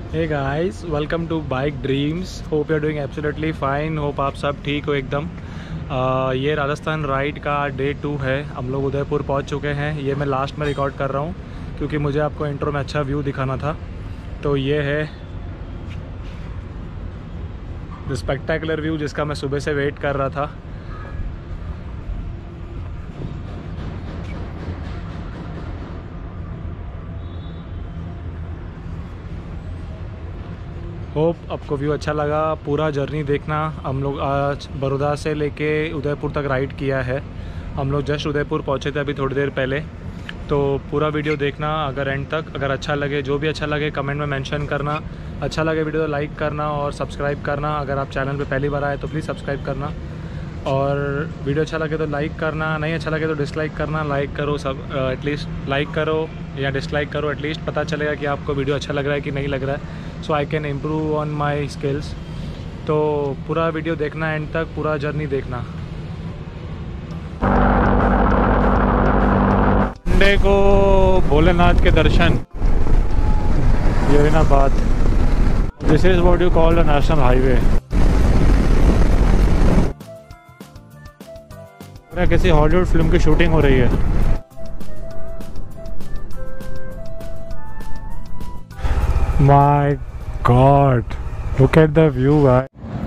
Hey guys, welcome to bike dreams. Hope you are doing absolutely fine. Hope आप सब ठीक हो एकदम। ये राजस्थान राइड का डे 2 है। हम लोग उदयपुर पहुंच चुके हैं। ये मैं लास्ट में रिकॉर्ड कर रहा हूं क्योंकि मुझे आपको इंट्रो में अच्छा व्यू दिखाना था। तो ये है द स्पेक्टेकुलर व्यू जिसका मैं सुबह से वेट कर रहा था। होप आपको व्यू अच्छा लगा। पूरा जर्नी देखना। हम लोग आज बड़ौदा से लेके उदयपुर तक राइड किया है। हम लोग जस्ट उदयपुर पहुंचे थे अभी थोड़ी देर पहले। तो पूरा वीडियो देखना अगर एंड तक। अगर अच्छा लगे, जो भी अच्छा लगे कमेंट में मेंशन करना। अच्छा लगे वीडियो तो लाइक करना और सब्सक्राइब करना। अगर आप चैनल पे पहली बार आए तो प्लीज़ सब्सक्राइब करना। और वीडियो अच्छा लगे तो लाइक करना, नहीं अच्छा लगे तो डिसलाइक करना। लाइक करो सब, एटलीस्ट लाइक करो या डिसलाइक करो। एटलीस्ट पता चलेगा कि आपको वीडियो अच्छा लग रहा है कि नहीं लग रहा है। So I can improve on my skills. तो पूरा वीडियो देखना एंड तक, पूरा जर्नी देखना। संडे को भोलेनाथ के दर्शन, ये ना बात। This is what you call the national highway. किसी हॉलीवुड फिल्म की शूटिंग हो रही है। My god, look at the view guys.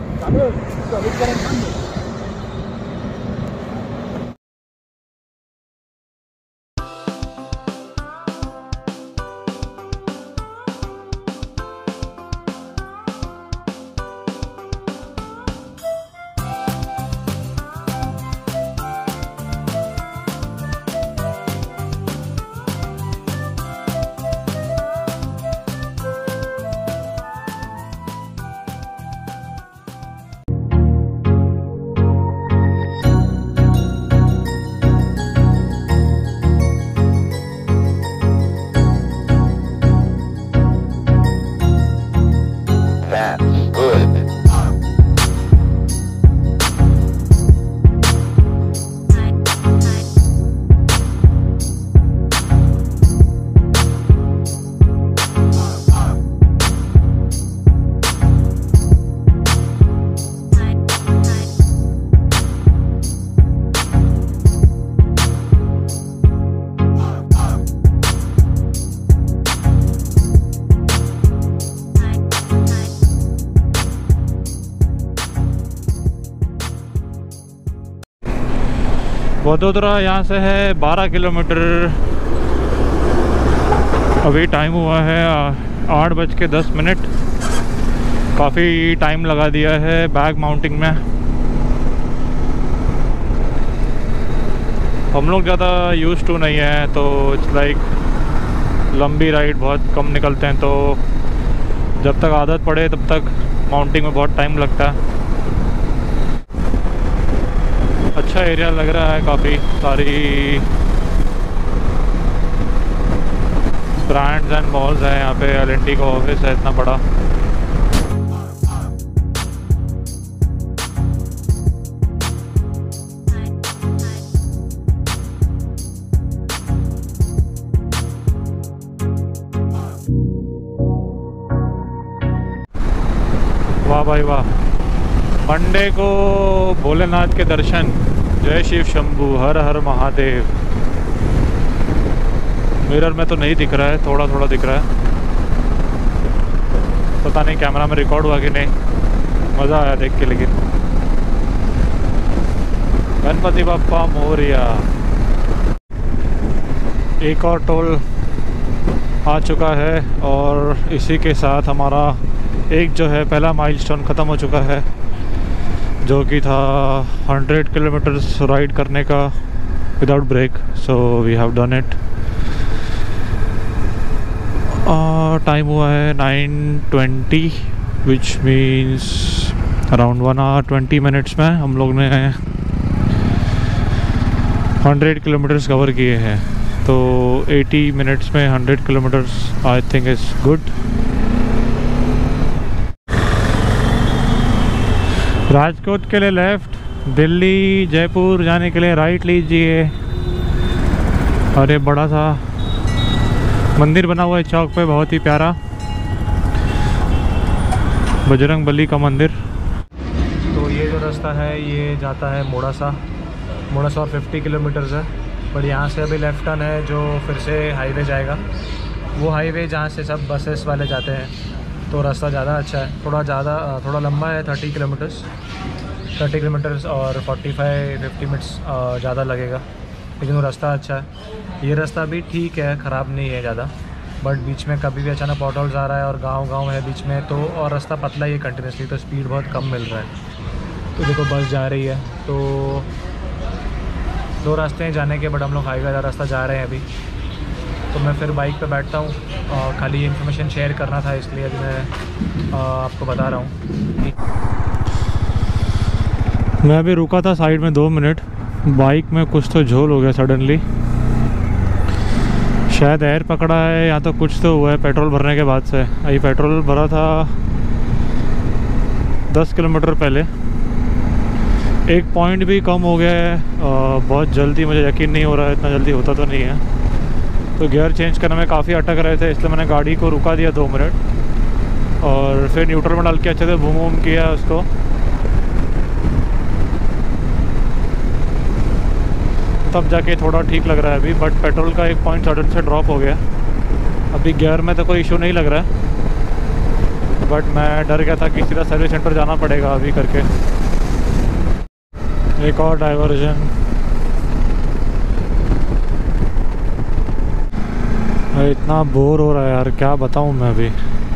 Vadodara यहाँ से है 12 किलोमीटर। अभी टाइम हुआ है 8:10। काफ़ी टाइम लगा दिया है बैग माउंटिंग में। हम लोग ज़्यादा यूज़ टू नहीं है, तो इट्स लाइक लंबी राइड बहुत कम निकलते हैं। तो जब तक आदत पड़े तब तक माउंटिंग में बहुत टाइम लगता है। अच्छा एरिया लग रहा है, काफ़ी सारी ब्रांड्स एंड मॉल्स हैं यहाँ पे। L&T का ऑफिस है इतना बड़ा। वाह भाई वाह। मंडे को भोलेनाथ के दर्शन। जय शिव शंभू, हर हर महादेव। मिरर में तो नहीं दिख रहा है, थोड़ा थोड़ा दिख रहा है। पता नहीं कैमरा में रिकॉर्ड हुआ कि नहीं। मज़ा आया देख के। लेकिन गणपति बप्पा मोरिया। एक और टोल आ चुका है और इसी के साथ हमारा एक जो है पहला माइलस्टोन ख़त्म हो चुका है, जो कि था 100 किलोमीटर्स राइड करने का without break. So we have done it. Time हुआ है 9:20 which means around 1 hour 20 minutes में हम लोग ने 100 किलोमीटर्स कवर किए हैं। तो 80 minutes में 100 kilometres I think is good. Rajkot के लिए लेफ़्ट, दिल्ली जयपुर जाने के लिए राइट लीजिए। और ये बड़ा सा मंदिर बना हुआ है चौक पे, बहुत ही प्यारा। बजरंगबली का मंदिर। तो ये जो रास्ता है ये जाता है मोड़ासा और 50 किलोमीटर्स है। पर यहाँ से अभी लेफ़्ट टर्न है जो फिर से हाईवे जाएगा, वो हाईवे जहाँ से सब बसेस वाले जाते हैं। तो रास्ता ज़्यादा अच्छा है, थोड़ा लंबा है, 30 किलोमीटर्स और 45-50 मिनट्स ज़्यादा लगेगा, लेकिन वो रास्ता अच्छा है। ये रास्ता भी ठीक है, ख़राब नहीं है ज़्यादा, बट बीच में कभी भी अचानक पॉटहोल्स आ रहा है और गांव है बीच में, तो और रास्ता पतला ही है कंटिन्यूसली, तो स्पीड बहुत कम मिल रहा है। तो देखो बस जा रही है, तो 2 रास्ते हैं जाने के, बट हम लोग हाईवे वाला रास्ता जा रहे हैं अभी। तो मैं फिर बाइक पे बैठता हूँ, खाली ये इन्फॉर्मेशन शेयर करना था इसलिए अभी मैं आपको बता रहा हूँ। मैं अभी रुका था साइड में 2 मिनट, बाइक में कुछ तो झोल हो गया सडनली, शायद एयर पकड़ा है या तो कुछ तो हुआ है पेट्रोल भरने के बाद से। अभी पेट्रोल भरा था 10 किलोमीटर पहले, एक पॉइंट भी कम हो गया है बहुत जल्दी, मुझे यकीन नहीं हो रहा है, इतना जल्दी होता तो नहीं है। तो गियर चेंज करने में काफ़ी अटक रहे थे, इसलिए मैंने गाड़ी को रुका दिया 2 मिनट और फिर न्यूट्रल में डाल के अच्छे से बूम किया उसको। तब जाके थोड़ा ठीक लग रहा है अभी, बट पेट्रोल का एक पॉइंट सडन से ड्रॉप हो गया। अभी गियर में तो कोई इशू नहीं लग रहा है, बट मैं डर गया था कि सीधा सर्विस सेंटर जाना पड़ेगा अभी करके। एक और डाइवर्जन, इतना बोर हो रहा है यार, क्या बताऊं मैं अभी।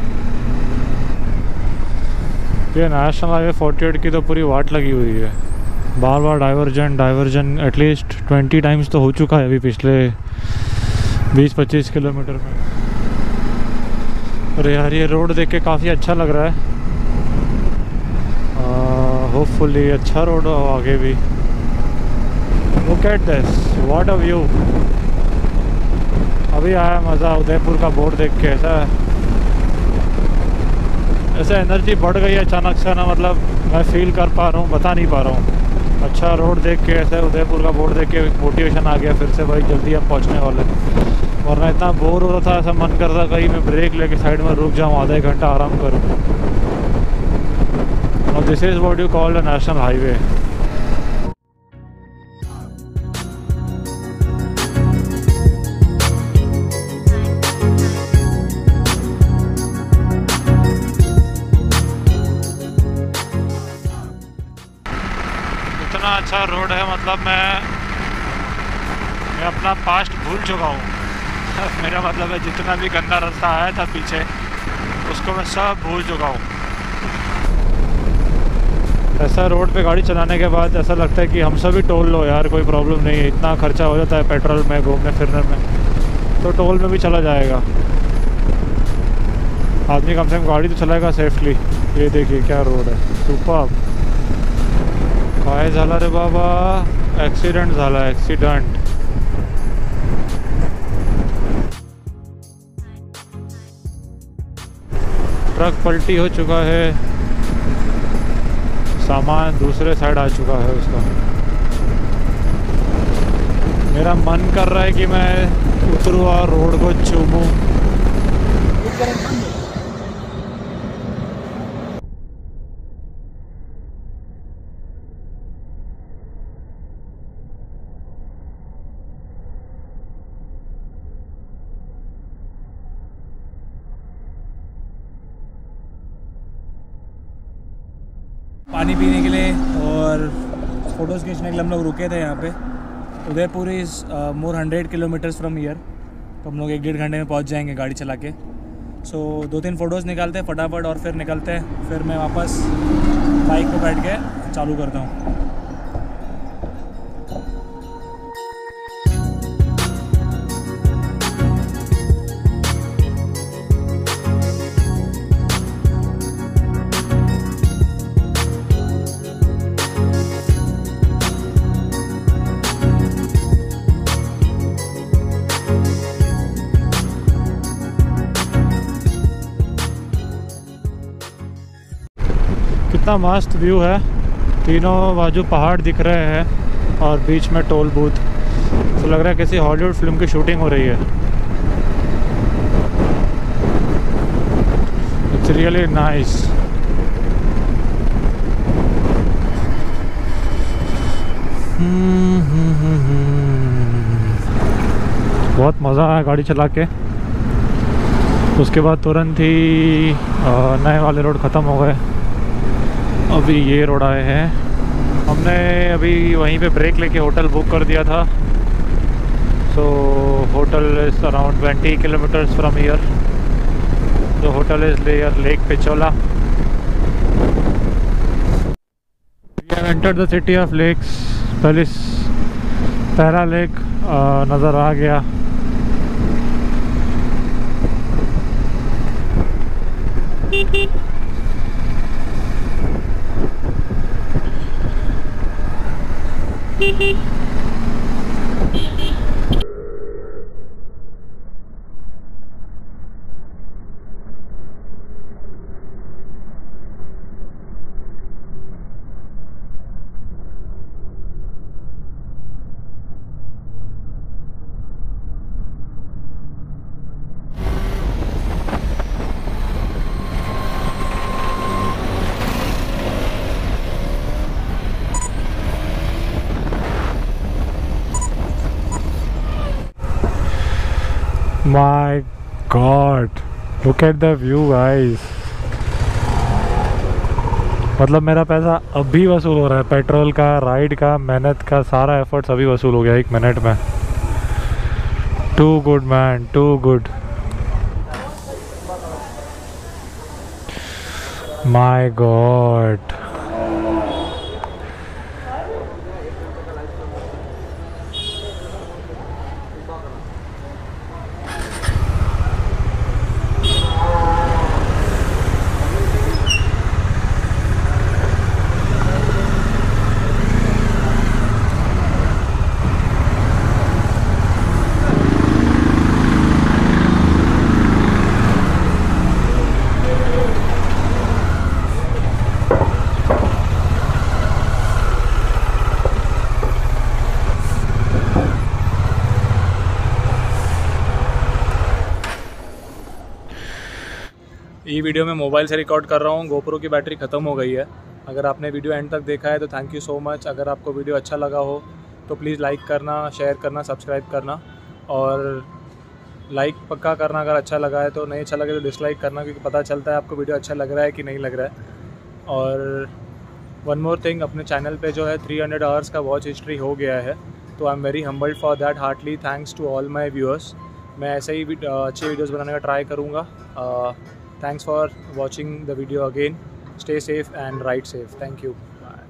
ये नेशनल हाईवे 48 की तो पूरी वाट लगी हुई है, बार बार डाइवर्जन एटलीस्ट 20 टाइम्स तो हो चुका है अभी पिछले 20-25 किलोमीटर में। अरे यार ये रोड देख के काफ़ी अच्छा लग रहा है, होपफुली अच्छा रोड हो आगे भी। Look at this, what a view. अभी आया मज़ा उदयपुर का बोर्ड देख के, ऐसा एनर्जी बढ़ गई है अचानक से ना, मतलब मैं फील कर पा रहा हूँ, बता नहीं पा रहा हूँ। अच्छा रोड देख के, ऐसे उदयपुर का बोर्ड देख के मोटिवेशन आ गया फिर से, भाई जल्दी हम पहुँचने वाले। वरना इतना बोर हो रहा था, ऐसा मन करता कहीं मैं ब्रेक लेके साइड में रुक जाऊँ, आधा 1 घंटा आराम करूँ। और this is what you call a national highway. इतना अच्छा रोड है, मतलब मैं अपना पास्ट भूल चुका हूँ। मेरा मतलब है जितना भी गंदा रास्ता आया था पीछे, उसको मैं सब भूल चुका हूँ। ऐसा रोड पे गाड़ी चलाने के बाद ऐसा लगता है कि हम सभी टोल लो यार, कोई प्रॉब्लम नहीं है, इतना खर्चा हो जाता है पेट्रोल में घूमने फिरने में, तो टोल में भी चला जाएगा आदमी, कम से कम गाड़ी तो चलाएगा सेफली। ये देखिए क्या रोड है, सुपर। काय झाला रे बाबा, एक्सीडेंट झाला, एक्सीडेंट। ट्रक पलटी हो चुका है, सामान दूसरे साइड आ चुका है उसका। मेरा मन कर रहा है कि मैं उतरूँ और रोड को चूमूं। पानी पीने के लिए और फ़ोटोज़ खींचने के लिए हम लोग रुके थे यहाँ पे। Udaipur is more 100 kilometres from here, तो हम लोग 1-1.5 घंटे में पहुँच जाएंगे गाड़ी चला के। सो 2-3 फ़ोटोज़ निकालते हैं फटाफट और फिर निकलते हैं, फिर मैं वापस बाइक पे बैठ के चालू करता हूँ। कितना मस्त व्यू है, तीनों बाजू पहाड़ दिख रहे हैं और बीच में टोल बूथ, तो लग रहा है किसी हॉलीवुड फिल्म की शूटिंग हो रही है। It's really nice. बहुत मज़ा आया गाड़ी चला के। उसके बाद तुरंत ही नए वाले रोड ख़त्म हो गए, अभी ये रोड आए हैं। हमने अभी वहीं पे ब्रेक लेके होटल बुक कर दिया था। So hotel is around 20 kilometres from here. The hotel is near lake Pichola. We have entered the city of lakes. पहले पैरा लेक नज़र आ गया। My God, look at the view guys। मतलब मेरा पैसा अभी वसूल हो रहा है, पेट्रोल का, राइड का, मेहनत का, सारा एफर्ट्स अभी वसूल हो गया 1 मिनट में। Too good man, too good. My god. ये वीडियो मैं मोबाइल से रिकॉर्ड कर रहा हूँ, गोप्रो की बैटरी ख़त्म हो गई है। अगर आपने वीडियो एंड तक देखा है तो थैंक यू सो मच। अगर आपको वीडियो अच्छा लगा हो तो प्लीज़ लाइक करना, शेयर करना, सब्सक्राइब करना, और लाइक पक्का करना अगर अच्छा लगा है तो। नहीं अच्छा लगे तो डिसलाइक करना, क्योंकि पता चलता है आपको वीडियो अच्छा लग रहा है कि नहीं लग रहा है। और वन मोर थिंग, अपने चैनल पे जो है 300 आवर्स का वॉच हिस्ट्री हो गया है, तो I am very humbled for that. Heartly thanks to all my viewers. मैं ऐसे ही अच्छे वीडियोज़ बनाने का ट्राई करूँगा। Thanks for watching the video again. Stay safe and ride safe. Thank you. Bye.